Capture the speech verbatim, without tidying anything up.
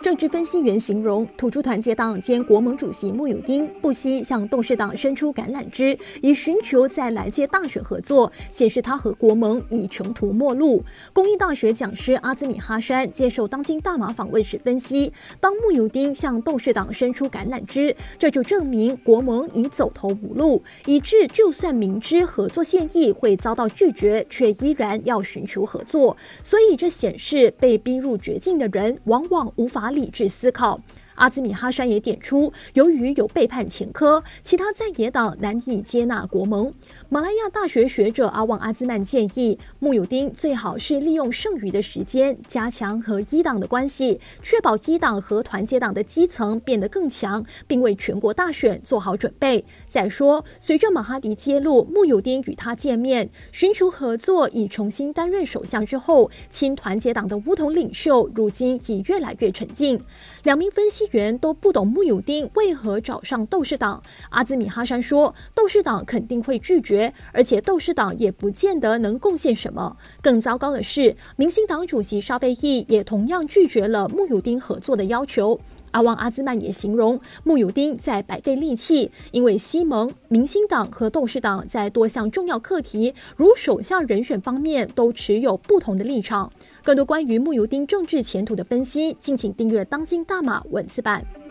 政治分析员形容，土著团结党兼国盟主席慕尤丁不惜向斗士党伸出橄榄枝，以寻求在来届大选合作，显示他和国盟已穷途末路。公益大学讲师阿兹米哈山接受当今大马访问时分析，当慕尤丁向斗士党伸出橄榄枝，这就证明国盟已走投无路，以致就算明知合作现役会遭到拒绝，却依然要寻求合作。所以这显示被逼入绝境的人往往无法理智思考。阿兹米哈山也点出，由于有背叛前科，其他在野党难以接纳国盟。马来亚大学学者阿旺阿兹曼建议，慕尤丁最好是利用剩余的时间，加强和伊党的关系，确保伊党和团结党的基层变得更强，并为全国大选做好准备。再说，随着马哈迪揭露慕尤丁与他见面，寻求合作，以重新担任首相之后，亲团结党的巫统领袖如今已越来越沉静。两名分析员都不懂慕尤丁为何找上斗士党。阿兹米哈山说，斗士党肯定会拒绝，而且斗士党也不见得能贡献什么。更糟糕的是，民兴党主席沙菲益也同样拒绝了慕尤丁合作的要求。阿旺阿兹曼也形容慕尤丁在白费力气，因为西盟、民兴党和斗士党在多项重要课题，如首相人选方面都持有不同的立场。更多关于慕尤丁政治前途的分析，敬请订阅当今大马文字版。